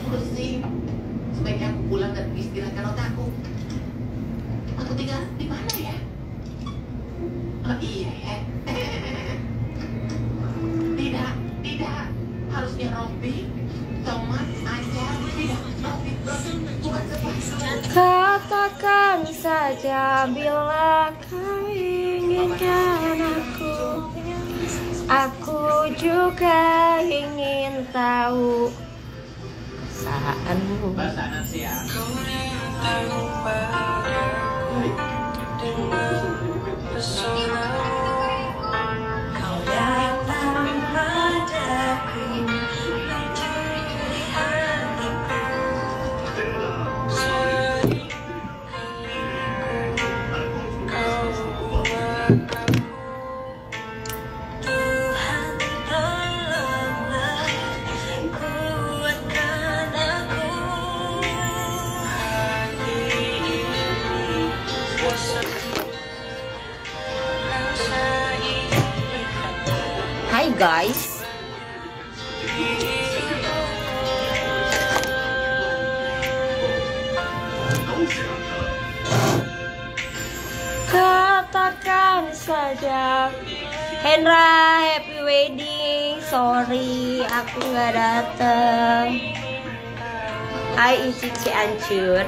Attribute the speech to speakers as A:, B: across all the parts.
A: pusing. Sebaiknya aku pulang dan istirahatkan otakku. Aku tinggal di mana ya? Oh iya ya. Tidak, tidak. Harusnya Robby, Thomas, Anjar. Tidak, Robby, bukan sepatu.
B: Katakan saja bila kau inginkan aku juga ingin tahu perasaanmu.
A: Bahasa nasi ya.
B: Kau datang padaku mencuri hatiku. Tuhan tolonglah kuatkan aku. Hai guys. Katakan saja. Hendra, happy wedding. Sorry, aku nggak dateng. Hai Cici Ancur.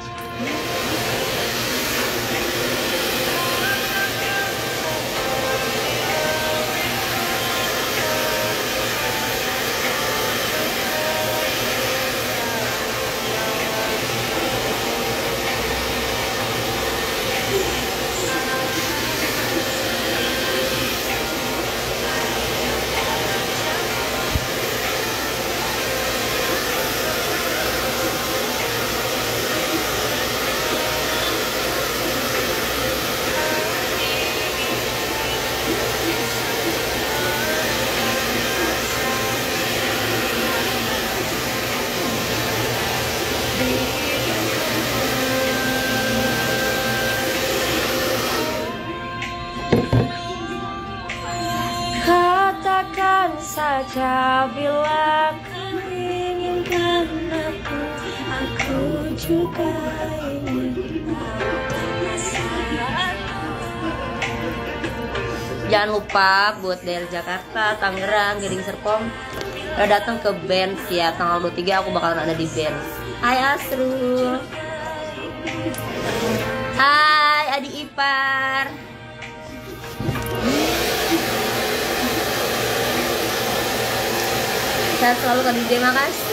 B: Katakan saja bila kau inginkan aku juga ingin. Jangan lupa buat dari Jakarta, Tangerang, Gading Serpong udah datang ke Benz ya. Tanggal 23 aku bakalan ada di Benz. Hai Asrul. Hai Adi Ipar. Saya selalu Kak Dide, makasih.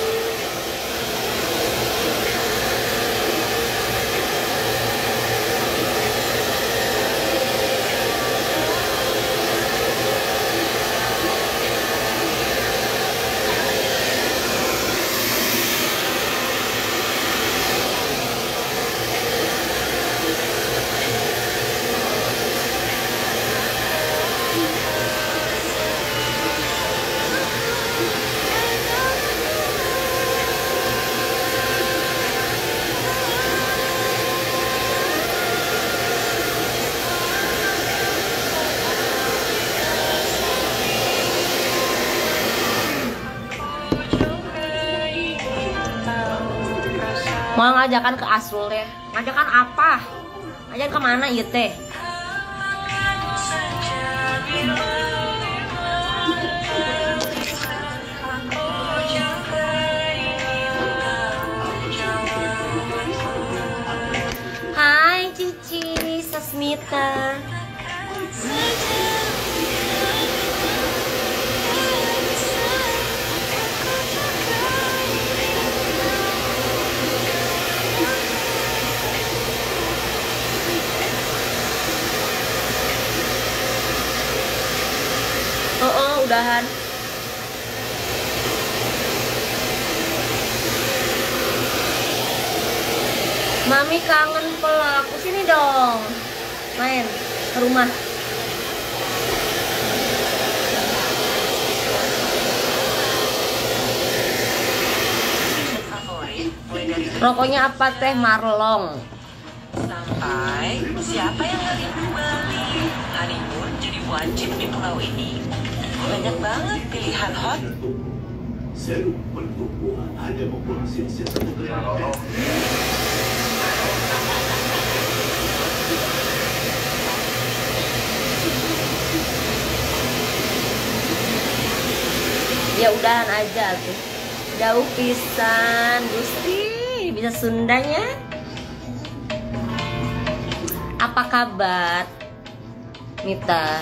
B: Mau ngajakan ke Asrul ya? Ngajakan apa? Ngajakan kemana ya teh? Hai Cici Sasmita. Udahan. Mami kangen pelak. Sini dong. Main ke rumah. Rokoknya apa teh? Marlong.
C: Sampai siapa yang nggak rindu Bali? Honeymoon jadi wajib di pulau ini. Banyak banget pilihan hot.
D: Seru pertumbuhan hanya membuat siasat keren.
B: Ya udahan aja tuh. Jauh pisan, Gusti. Bisa Sundanya. Apa kabar, Mita?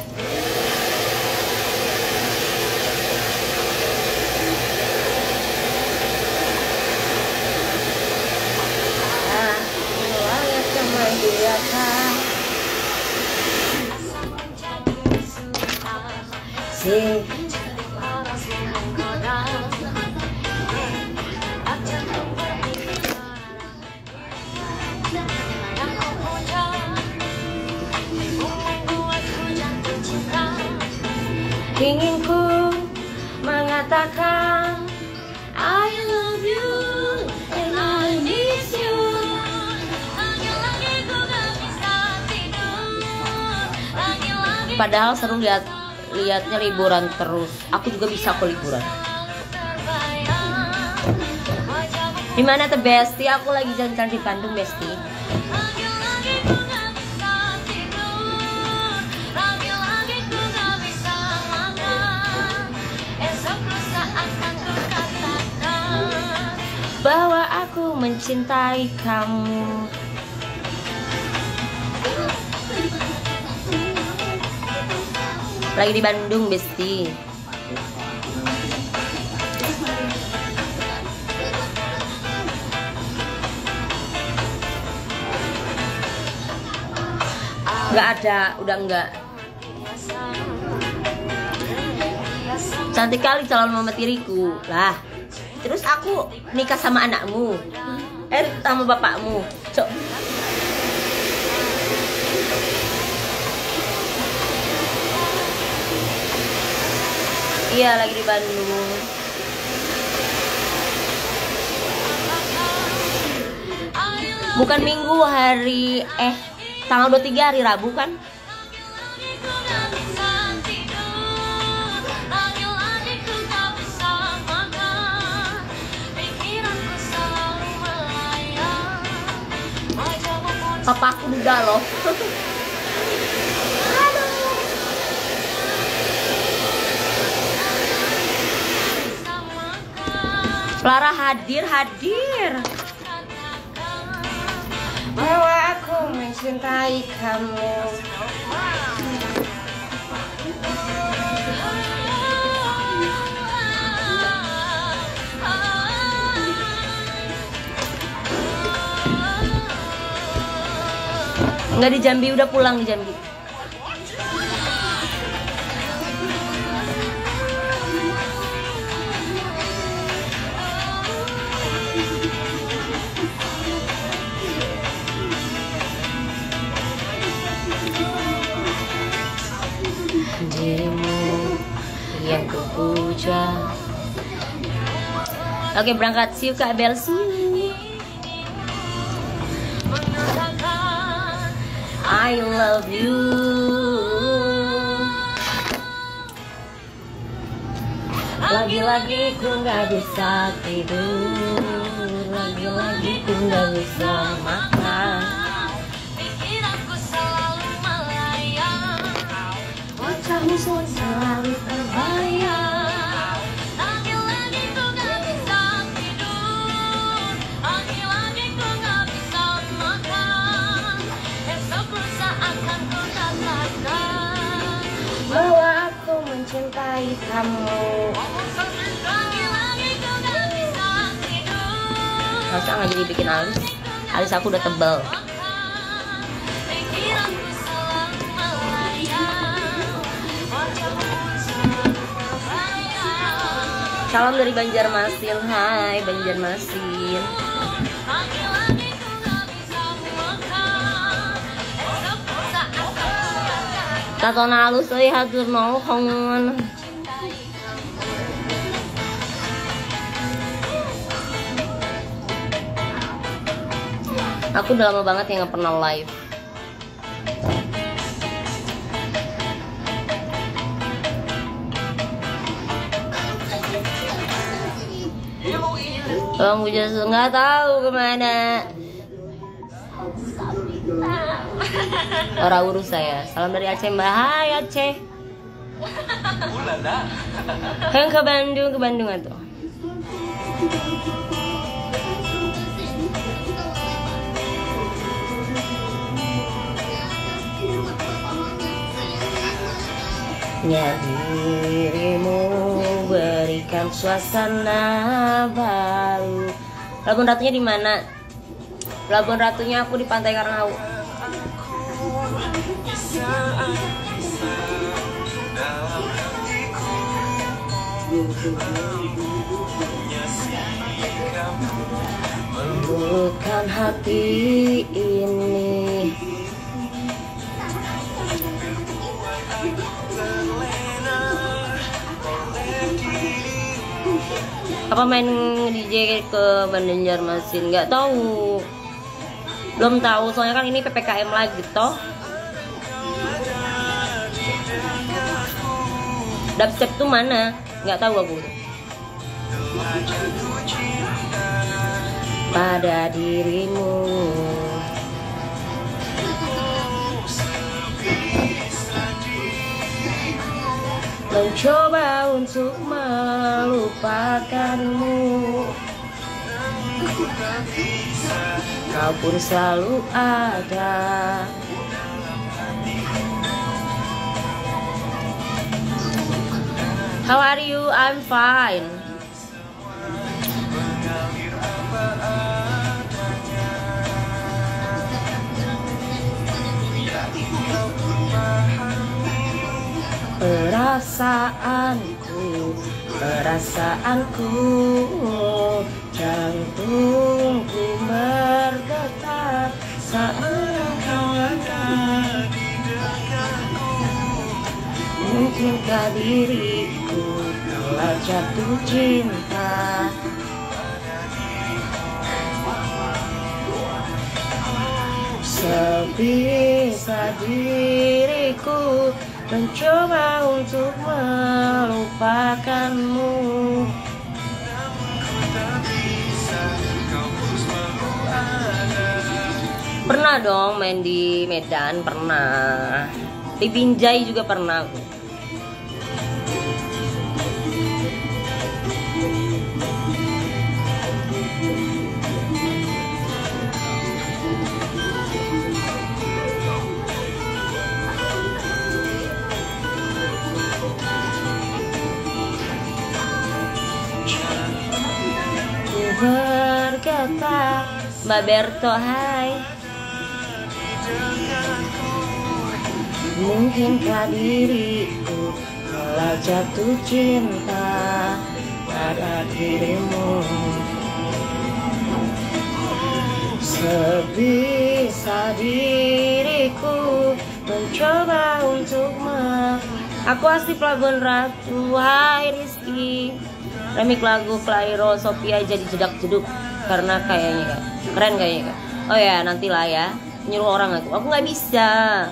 B: Ingin ku mengatakan I love you and I miss you. Padahal seru liatnya liburan terus. Aku juga bisa kok liburan. Dimana tuh Besti? Aku lagi jalan-jalan di Bandung, Besti. Bahwa aku mencintai kamu. Lagi di Bandung, Besti. Nggak ada, udah enggak. Cantik kali calon mama tiriku. Lah, terus aku nikah sama anakmu, sama bapakmu. Cok. Iya, lagi di Bandung. Bukan Minggu, hari tanggal 23 hari Rabu kan? Papaku duda loh. Clara hadir. Bahwa aku mencintai kamu. Nggak di Jambi, udah pulang di Jambi. Dirimu yang kupuja. Oke, berangkat. See you Kak Bel. See you. I love you. Lagi-lagi ku gak bisa tidur, lagi-lagi ku gak bisa makan. Pikiranku selalu melayang, wajahmu selalu terbayang. Lagi-lagi ku gak bisa tidur, lagi-lagi ku gak bisa makan. Esok lusa akan ku katakan bahwa aku mencintai kamu. Masa nggak jadi bikin alis aku udah tebal. Salam dari Banjarmasin. Hai Banjarmasin. Tatona halus euy hatur nuhun. Aku udah lama banget yang gak pernah live. Bang Bujas nggak tahu kemana. Orang urus saya. Salam dari Aceh Mbak. Hai Aceh. Yang ke Bandung atuh. Dirimu berikan suasana baru. Labuan Ratunya di mana? Labuan Ratunya aku di Pantai Karangau. Bukan hati ini. Apa main DJ ke Banjarmasin? Nggak tahu, belum tahu soalnya kan ini PPKM lagi toh. Dubstep tuh mana? Nggak tahu aku. Pada dirimu mencoba untuk melupakanmu, kau pun selalu ada. How are you? I'm fine. Perasaanku, jantungku berdetak saat kau ada di dekatku. Mungkinkah diriku telah jatuh cinta? Sebisa diriku mencoba untuk melupakanmu. Pernah dong main di Medan, pernah. Di Binjai juga pernah aku. Berkata Mbak Berto, hai. Mungkinkah diriku telah jatuh cinta pada dirimu? Sebisa diriku mencoba untuk Aku asli Pelabuhan Ratu. Hai Rizky. Remik lagu Clairo Sophia jadi jedak-jeduk karena kayaknya Kak. Keren kayaknya Kak. Oh ya, nantilah ya. Nyuruh orang aku nggak bisa.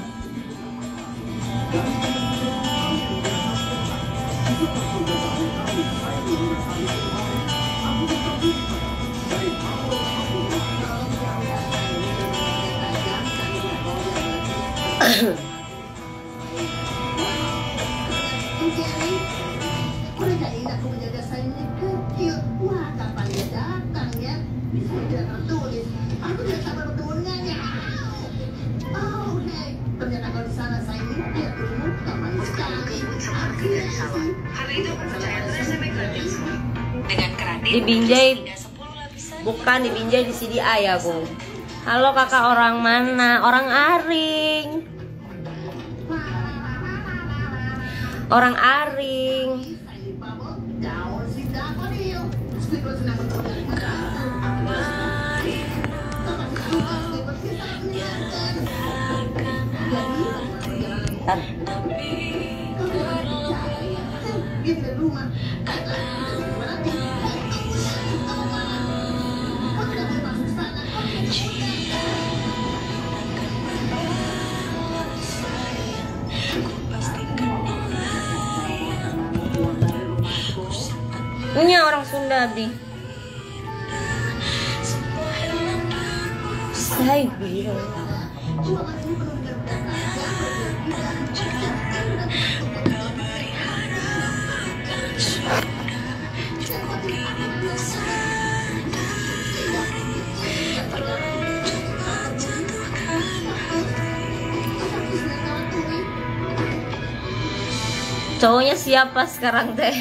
B: Di Binjai, bukan di Binjai, di CDI ya Bu. Halo kakak, orang mana? Orang Aring. Orang Aring. Ini orang Sunda Abdi. Hai biru. Cowoknya siapa sekarang teh?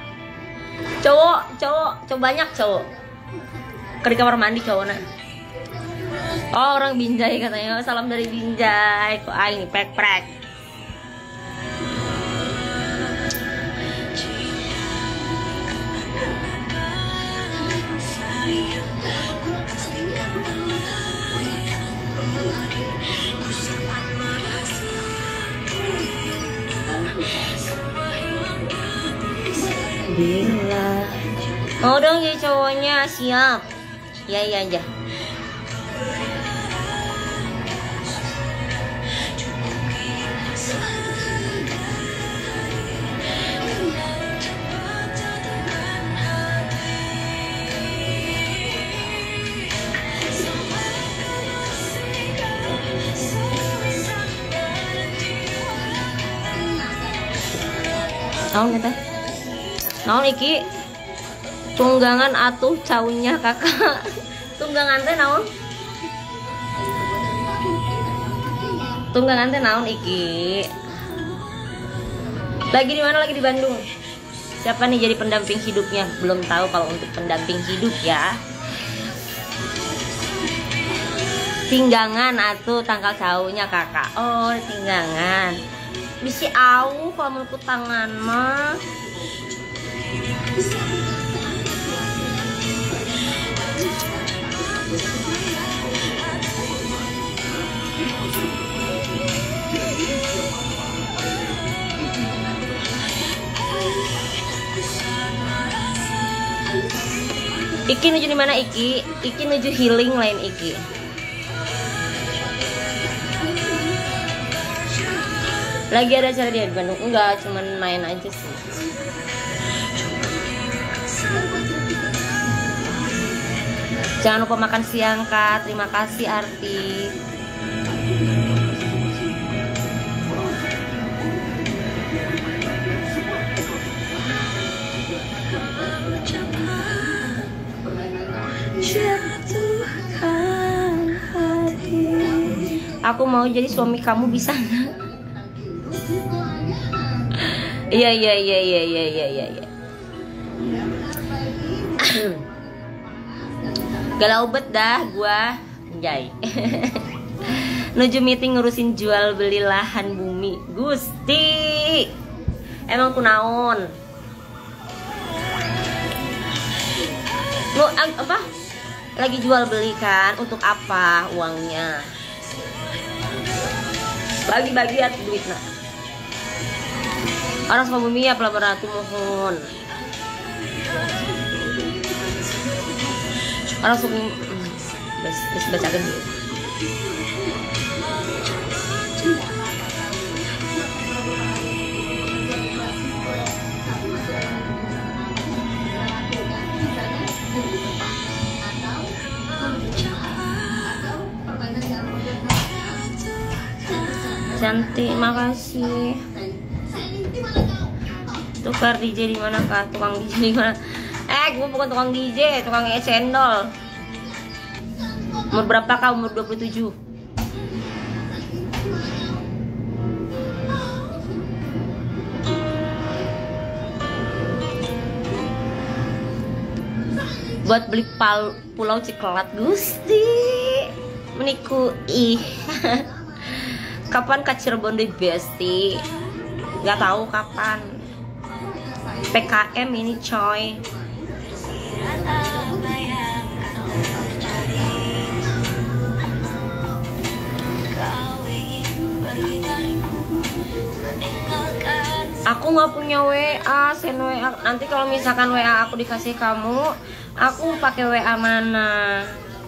B: Cowok banyak cowok. Ke di kamar mandi cowoknya. Oh, orang Binjai katanya. Salam dari Binjai. Kok ini prek-prek. Bila mau dong jadi cowoknya, siap. Ya aja. Naon teh? Naon iki? Tunggangan atuh caunya kakak. Tunggangan teh naon? Tunggangan teh naon iki? Lagi di mana? Lagi di Bandung. Siapa nih jadi pendamping hidupnya? Belum tahu kalau untuk pendamping hidup ya. Tinggangan atuh tangkal caunya kakak. Oh, tinggangan. Bisi au kalau melukut tangan mah. Iki nuju di mana Iki? Iki nuju healing lain Iki. Lagi ada acara dia di Bandung? Enggak, cuman main aja sih. Jangan lupa makan siang Kak. Terima kasih Arti. Aku mau jadi suami kamu, bisa nggak? Iya. Galau bet dah gua, Jai. Nuju meeting ngurusin jual beli lahan bumi. Gusti, emang kunaon? Lu apa? Lagi jual beli kan? Untuk apa uangnya? Bagi-bagi ya duitnya. Orang sama bumi ya pelabur ratu mohon. Orang sama bumi bisa bacakan dulu. Cantik, makasih. Tukar DJ di mana Kak? Tukang DJ di mana? Gue bukan tukang DJ, tukang cendol. Umur berapa Kak? Umur 27. Buat beli pulau Cikelat Gusti. Meniku ih. Kapan Kak Cirebon di Besti? Gak tahu kapan. PKM ini coy. Aku nggak punya WA, send WA. Nanti kalau misalkan WA aku dikasih kamu, aku pakai WA mana?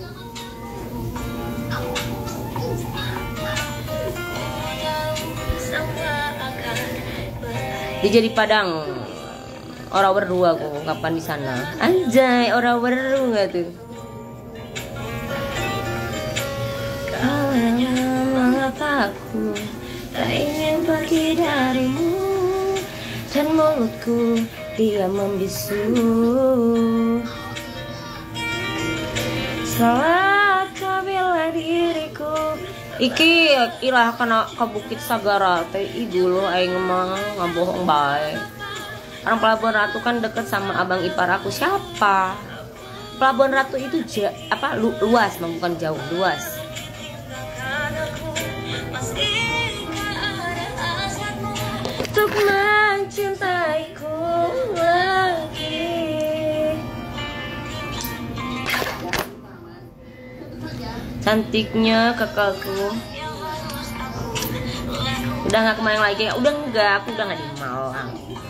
B: Dia jadi Padang. Orang berdua aku kapan di sana? Anjay, orang berdua nggak tuh? mataku, tak ingin pergi darimu, dan mulutku dia membisu. Salat kau bela diriku, iki irah kena ke Bukit Sagara teh dulu aing mah ngabohong bae. Orang Pelabuhan Ratu kan deket sama abang ipar aku. Siapa? Pelabuhan Ratu itu luas, bukan jauh, luas. Untuk mencintaiku lagi. Cantiknya kakakku. Udah gak kemarin lagi? Udah enggak, aku udah gak di Malang.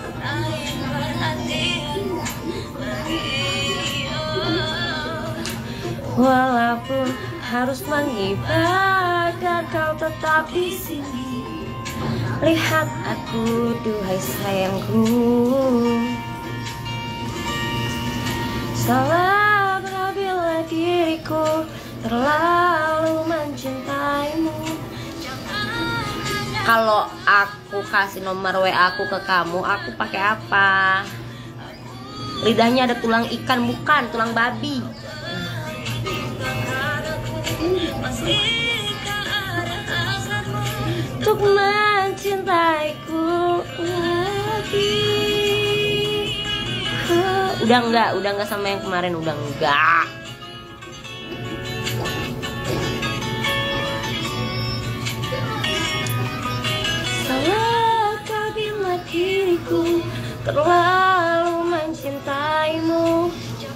B: Walaupun harus mengibadah, kau tetap di sini. Lihat aku, duhai sayangku. Salah bila diriku terlalu mencintaimu. Kalau aku kasih nomor WA aku ke kamu, aku pakai apa? Lidahnya ada tulang ikan, bukan tulang babi. Untuk mencintaiku lagi. Udah enggak sama yang kemarin, udah enggak. Salahkah bila diriku terlalu mencintaimu?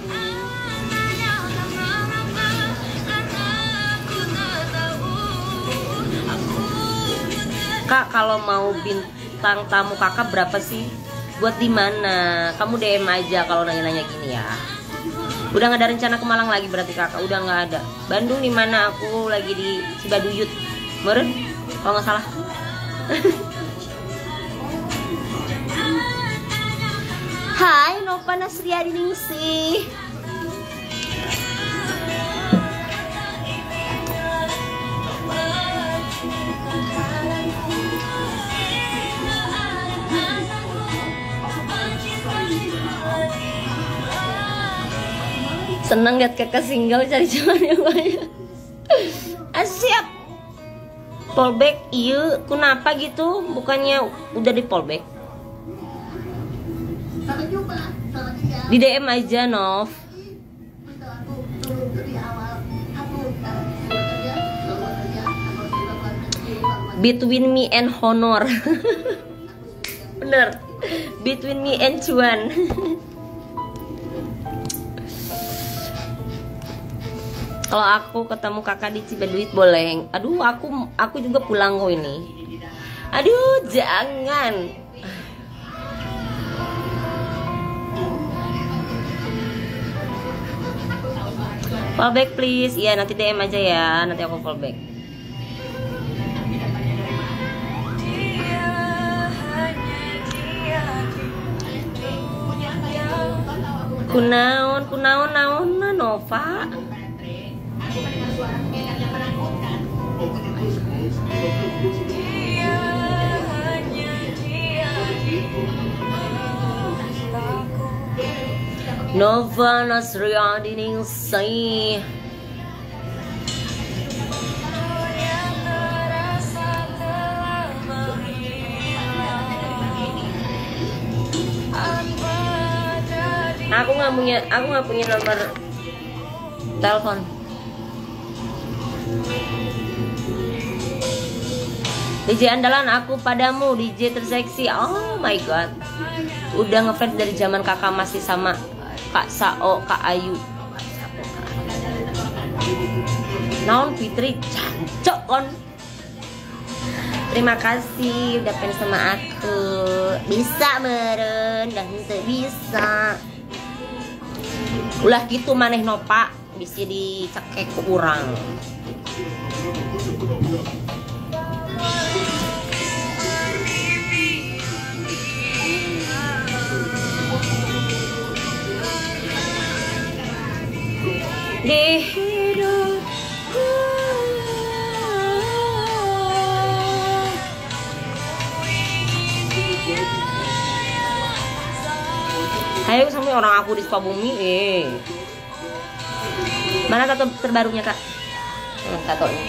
B: Kak, kalau mau bintang tamu kakak berapa sih? Buat di mana? Kamu DM aja kalau nanya-nanya gini ya. Udah nggak ada rencana ke Malang lagi berarti kakak? Udah nggak ada. Bandung di mana? Aku lagi di Cibaduyut, meren kalau nggak salah. Hai, Nova Nasriadi Ningsih. Senang lihat kakak single cari cuan yang banyak. Siap. Fallback, iya. Kenapa gitu? Bukannya udah di fallback? Di DM aja, Nov. Between me and honor. Bener. Between me and cuan. Kalau aku ketemu kakak di Cibaduyut boleh. Aduh, aku juga pulang kok ini. Aduh, jangan. Fallback please. Iya, nanti DM aja ya. Nanti aku fallback. Kunaon Nova. Nova Nasriadi Ningsih. Aku nggak punya nomor telepon. DJ andalan aku padamu, DJ terseksi. Oh my god. Udah ngefans dari zaman kakak masih sama Kak Sao, Kak Ayu. Naon Fitri cancok kon. Terima kasih udah fans sama aku. Bisa meren dan bisa. Ulah gitu maneh Nova, bisa dicekek ke urang. Di hidupku Ayo sampai orang aku di Sukabumi. Mana tato terbarunya kak? Tatonya.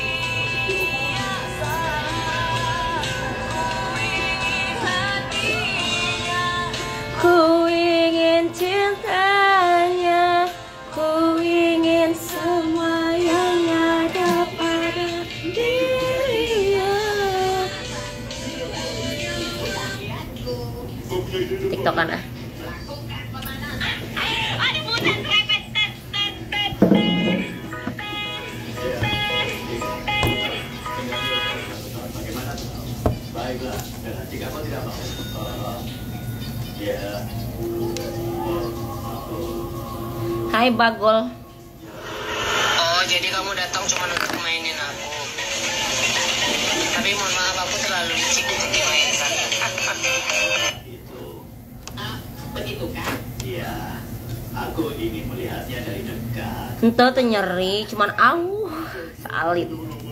B: Ku ingin cintanya, ku ingin semua yang ada pada dirinya. TikTokan ah.
D: Baiklah, jika kau tidak mau, ya.
B: Hai Bagol.
C: Oh, jadi kamu datang cuma untuk mainin aku. Tapi mohon maaf, aku terlalu licik untuk dimainkan.
D: Itu,
A: Begitu kan?
D: ya. Aku ingin melihatnya dari dekat.
B: Ente tuh nyeri, cuman salit.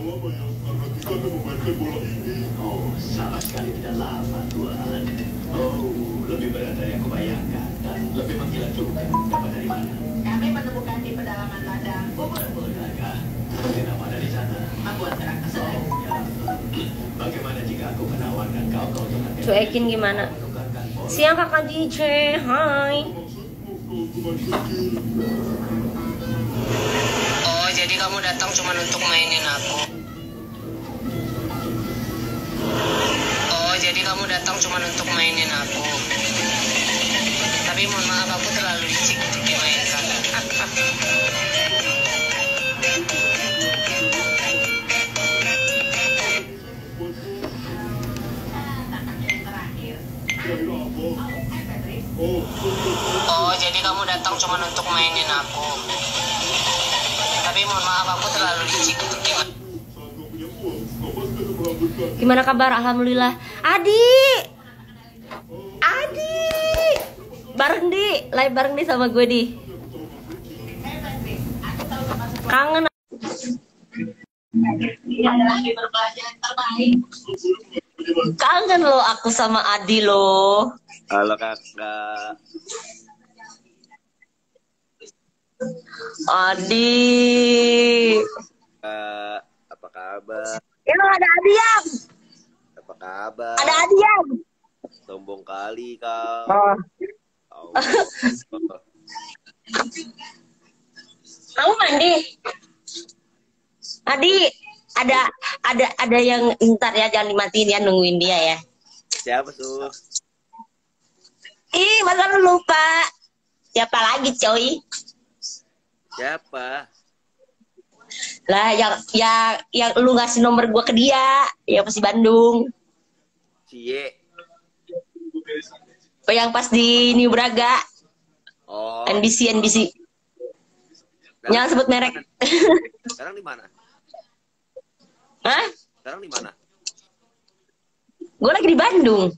D: Oh, sama sekali tidak lama, Tuan. Oh, lebih berat dari yang kubayangkan dan lebih menggila juga. Dapat dari mana?
A: Kami menemukan di pedalaman ladang bubur-bubur.
D: Benarkah? Kenapa ada di sana?
A: Membuat gerak kesedai.
D: Oh, ya. Bagaimana jika aku menawarkan kau untuk
B: Cuekin gimana? Siang kakak DJ, hai.
C: Oh, jadi kamu datang cuma untuk mainin aku. Oh, jadi kamu datang cuma untuk mainin aku. Tapi mohon maaf, aku terlalu licik untuk dimainkan.
A: Yang terakhir. Patrick.
C: Oh, jadi kamu datang cuma untuk mainin aku. Tapi mohon maaf, aku terlalu licik untuk dimainkan.
B: Gimana kabar? Alhamdulillah. Adi, bareng di, live bareng di sama gue di. Kangen.
A: Adalah berbelajar terbaik.
B: Kangen lo aku sama Adi lo.
E: Halo kakak.
B: Adi.
E: Apa kabar?
B: Ya ada Adi yang.
E: Apa kabar?
B: Ada Adi yang.
E: Sombong kali kau.
B: Oh.
E: Allah.
B: Kamu mandi? Adi, ada yang ntar ya, jangan dimatiin ya, nungguin dia ya.
E: Siapa tuh?
B: Ih, masa lu lupa? Siapa lagi, coy?
E: Siapa?
B: Lah, yang lu ngasih nomor gua ke dia, yang pas di Bandung.
E: Cie.
B: Oh, yang pas di New Braga,
E: Oh.
B: NBC.
E: Sekarang
B: Jangan sebut merek.
E: Sekarang di mana?
B: Hah?
E: Sekarang di mana?
B: Gue lagi di Bandung.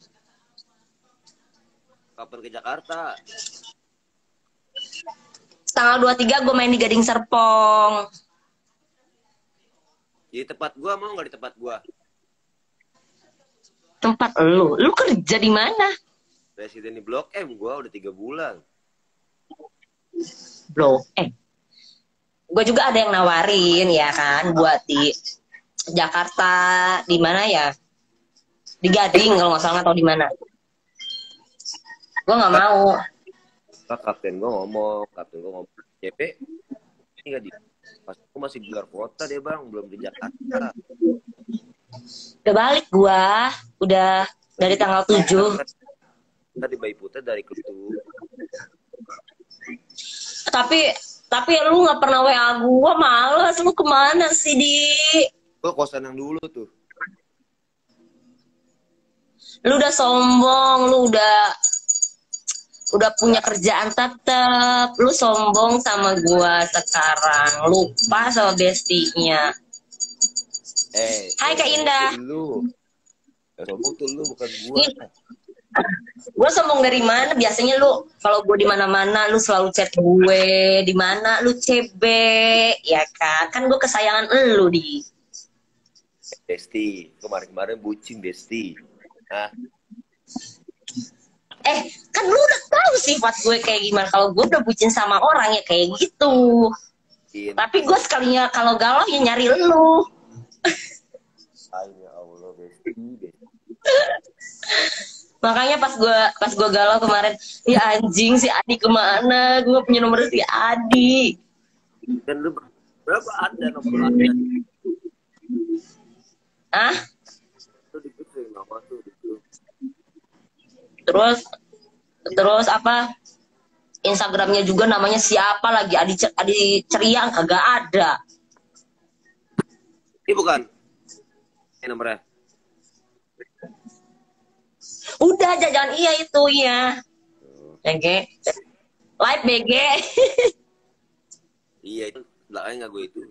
E: Kapan ke Jakarta?
B: Tanggal 23 gue main di Gading Serpong.
E: Di tempat gua mau nggak di tempat gua?
B: Tempat lu kerja di mana?
E: Presiden di Blok M, gua udah 3 bulan.
B: Bro, gue juga ada yang nawarin ya kan, buat di Jakarta, di mana ya? Di Gading kalau nggak salah, atau di mana? Gue nggak mau.
E: Kapten gua ngomong, CP ini nggak di. Pas aku masih di luar kota deh bang, belum di Jakarta.
B: Udah balik gua, udah dari tanggal 7.
E: Tadi Bayi Putih dari klub tuh.
B: Tapi lu nggak pernah WA gua, males. Lu kemana sih, Di?
E: Gua kosan yang dulu tuh.
B: Lu udah sombong, lu udah punya kerjaan tetap. Lu sombong sama gua sekarang, lupa sama bestinya. Hai Kak Indah.
E: Lu. Yang sombong tuh lu, bukan gua.
B: Gue sombong dari mana? Biasanya lu kalau gue di mana-mana lu selalu chat gue, di mana lu CB, ya kan? Kan gue kesayangan lu, Di.
E: Besti, kemarin bucin Besti. Nah,
B: Kan lu udah tahu sifat gue kayak gimana. Kalau gue udah bucin sama orang ya kayak gitu.
E: Iya.
B: Tapi gue sekalinya kalau galau ya nyari lu.
E: Ya Allah, besti.
B: Makanya pas gue galau kemarin, ya anjing si Adi kemana? Gue punya nomor si Adi.
E: Dan lu berapa ada nomor ada?
B: Ah?
E: Itu dikit nama tuh gitu.
B: Terus apa? Instagramnya juga namanya siapa lagi? Adi Ceria kagak ada.
E: Ini bukan. Ini nomornya.
B: Udah jangan iya itu ya. BG. Live BG.
E: Iya itu belakangnya nggak gue itu.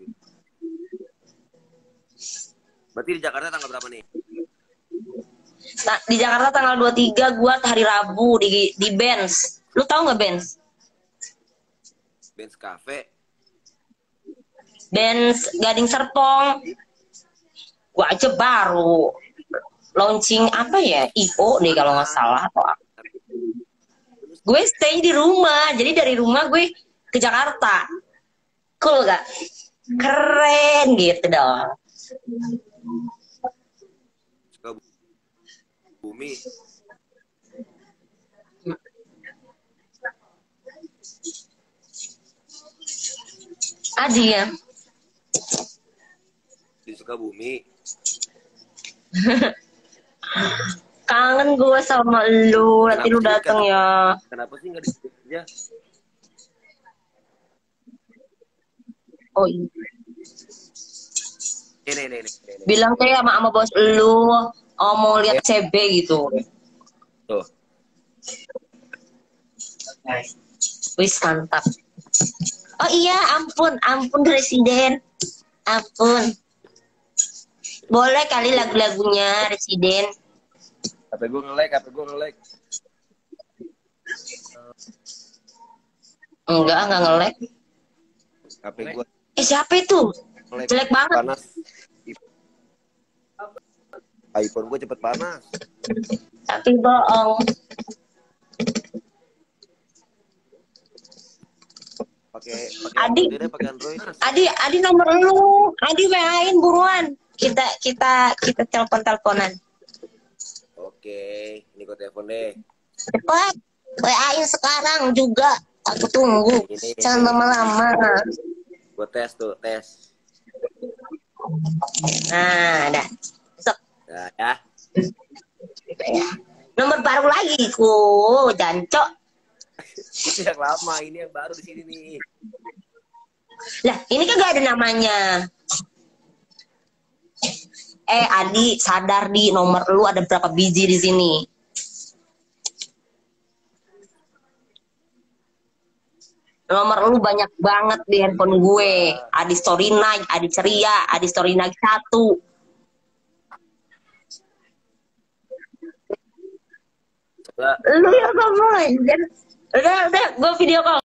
E: Berarti di Jakarta tanggal berapa nih?
B: Nah, di Jakarta tanggal 23 gua hari Rabu di Benz. Lu tahu nggak Benz?
E: Benz Cafe.
B: Benz Gading Serpong. Gua aja baru launching apa ya? IO deh kalau nggak salah atau apa. Gue stay di rumah. Jadi dari rumah gue ke Jakarta. Cool gak? Keren gitu dong.
E: Bumi.
B: Adi ya.
E: Di Sukabumi.
B: Kangen gue sama lu. Nanti lu dateng ya.
E: Kenapa sih nggak disebut aja?
B: Oh iya.
E: Ini.
B: Bilang kayak sama bos lu. Oh mau lihat CB gitu.
E: Tuh.
B: Wis mantap. Oh iya, ampun Residen. Ampun. Boleh kali lagu-lagunya Residen.
E: HP gue nge-lag.
B: Enggak nge-lag.
E: HP gue
B: Siapa itu? Jelek banget.
E: panas. iPhone gue cepet panas.
B: Tapi bohong.
E: Pakai
B: Adi.
E: Android.
B: Adi nomor lu. Adi WA-in buruan. Kita telepon-teleponan.
E: Oke, ini gue telepon deh.
B: Cepat. WA-in sekarang juga. Aku tunggu.
E: Ini.
B: Jangan lama-lama.
E: Gue tes.
B: Nah, dah. Besok.
E: Nah, ya.
B: Nomor baru lagi ku, jancok.
E: Itu yang lama, ini yang baru di sini nih.
B: Lah, ini kan gak ada namanya. Adi, sadar di nomor lu ada berapa biji di sini. Nomor lu banyak banget di handphone gue. Adi Story Night, Adi Ceria, Adi Story Night 1. Lu yang ngomong. Udah, gue video call.